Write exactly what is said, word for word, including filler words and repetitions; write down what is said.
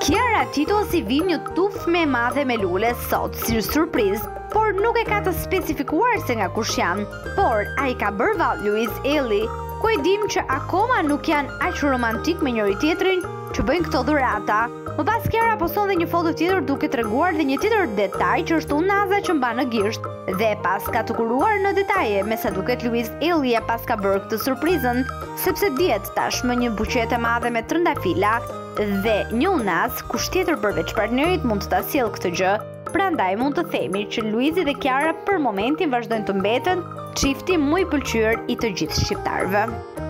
Kiara Tito si vin një tuf me madhe me lule sot si surprizë, por nuk e ka të specifikuar se nga kush janë, por a i ka bërë vallë Luiz Elli, ku e dim që akoma nuk janë aq romantik me njëri tjetrin që bëjnë këto dhurata. Më pas Kiara poston dhe një foto tjetër duke treguar dhe një tjetër detaj që është unaza që mba në gisht, dhe pas ka të kuruar në detaje me sa duket Luiz Elli e pas ka bërë këtë surprizën, sepse dihet tashmë një buqet e madhe me trëndafila dhe një unaz kush tjetër përveç partnerit mund të ta sjellë këtë gjë. Prandaj mund të themi që Luizi dhe Kiara për momentin vazhdojnë të mbeten çifti më i pëlqyer i të gjithë shqiptarëve.